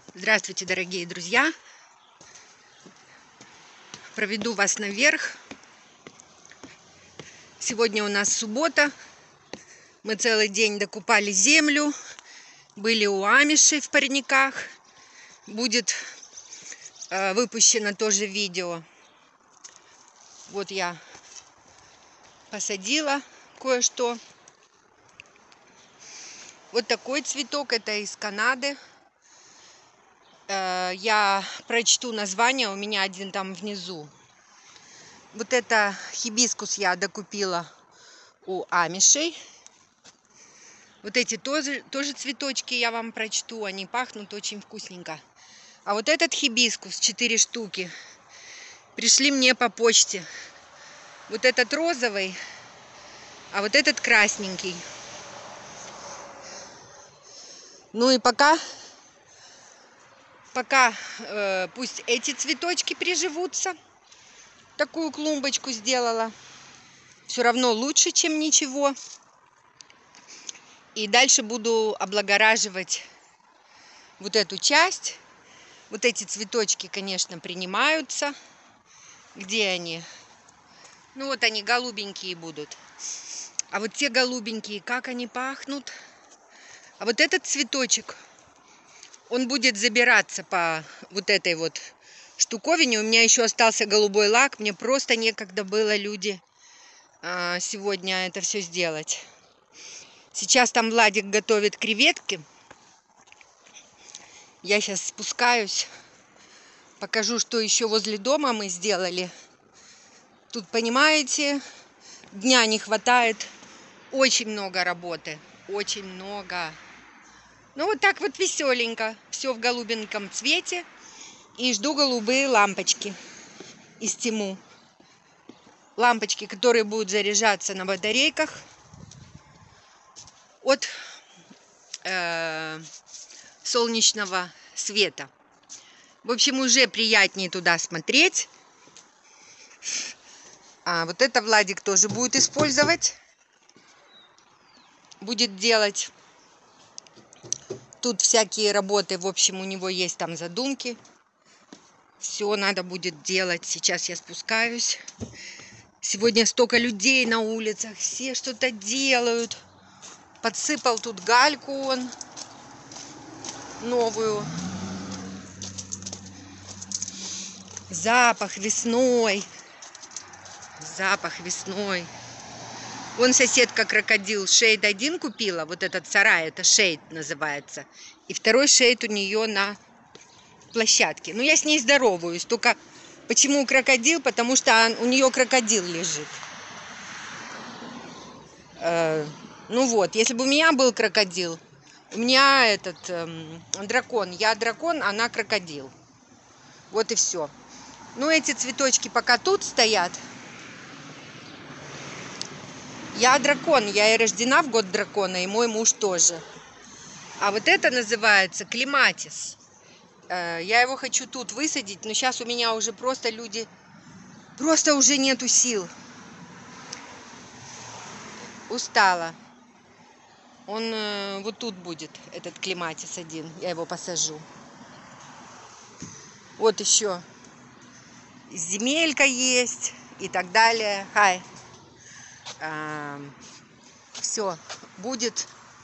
Здравствуйте, дорогие друзья! Проведу вас наверх. Сегодня у нас суббота. Мы целый день докупали землю. Были у амишей в парниках. Будет выпущено тоже видео. Вот я посадила кое-что. Вот такой цветок. Это из Канады. Я прочту название, у меня один там внизу. Вот это хибискус я докупила у амишей. Вот эти тоже цветочки я вам прочту, они пахнут очень вкусненько. А вот этот хибискус, 4 штуки, пришли мне по почте. Вот этот розовый, а вот этот красненький. Ну и пока пусть эти цветочки приживутся. Такую клумбочку сделала. Все равно лучше, чем ничего. И дальше буду облагораживать вот эту часть. Вот эти цветочки, конечно, принимаются. Где они? Ну вот они голубенькие будут. А вот те голубенькие, как они пахнут. А вот этот цветочек, он будет забираться по вот этой вот штуковине. У меня еще остался голубой лак. Мне просто некогда было, люди, сегодня это все сделать. Сейчас там Владик готовит креветки. Я сейчас спускаюсь. Покажу, что еще возле дома мы сделали. Тут, понимаете, дня не хватает. Очень много работы. Очень много. Ну вот так вот веселенько. Все в голубеньком цвете. И жду голубые лампочки из Тему. Лампочки, которые будут заряжаться на батарейках от солнечного света. В общем, уже приятнее туда смотреть. А вот это Владик тоже будет использовать. Будет делать тут всякие работы. В общем, у него есть там задумки. Все надо будет делать. Сейчас я спускаюсь. Сегодня столько людей на улицах. Все что-то делают. Подсыпал тут гальку он. Новую. Запах весной. Запах весной. Вон соседка крокодил шейд 1 купила. Вот этот сарай, это шейд называется. И второй шейд у нее на площадке. Ну, я с ней здороваюсь. Только почему крокодил? Потому что у нее крокодил лежит. Ну вот, если бы у меня был крокодил, у меня этот дракон. Я дракон, она крокодил. Вот и все. Ну, эти цветочки пока тут стоят. Я дракон, я и рождена в год дракона, и мой муж тоже. А вот это называется клематис. Я его хочу тут высадить, но сейчас у меня уже просто люди... Просто уже нету сил. Устала. Он вот тут будет, этот клематис 1. Я его посажу. Вот еще земелька есть и так далее. Хай. Все, будет.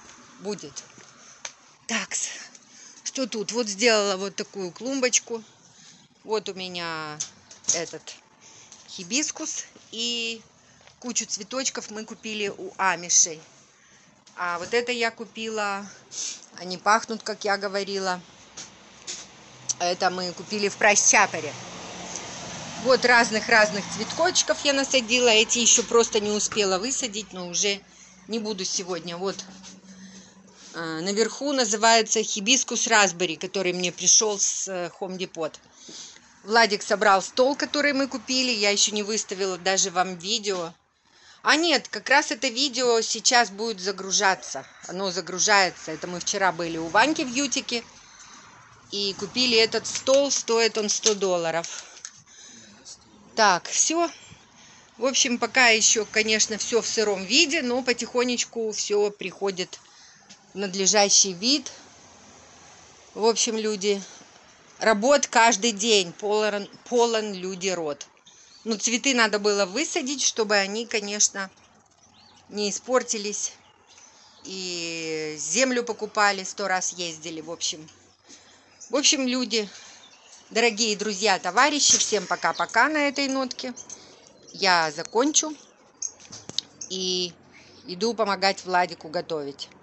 Так, что тут? Вот сделала вот такую клумбочку. Вот у меня этот хибискус и кучу цветочков мы купили у амишей. А вот это я купила, они пахнут, как я говорила. Это мы купили в прайс-чапере. Вот разных цветочков я насадила. Эти еще просто не успела высадить, но уже не буду сегодня. Вот наверху называется хибискус Raspberry, который мне пришел с Home Depot. Владик собрал стол, который мы купили. Я еще не выставила даже вам видео. А нет, как раз это видео сейчас будет загружаться. Оно загружается. Это мы вчера были у Ваньки в Ютике. И купили этот стол. Стоит он $100. Так, все. В общем, пока еще, конечно, все в сыром виде, но потихонечку все приходит в надлежащий вид. В общем, люди, работ каждый день, полон люди род. Но цветы надо было высадить, чтобы они, конечно, не испортились. И землю покупали, 100 раз ездили, в общем. В общем, люди, дорогие друзья, товарищи, всем пока-пока на этой нотке. Я закончу и иду помогать Владику готовить.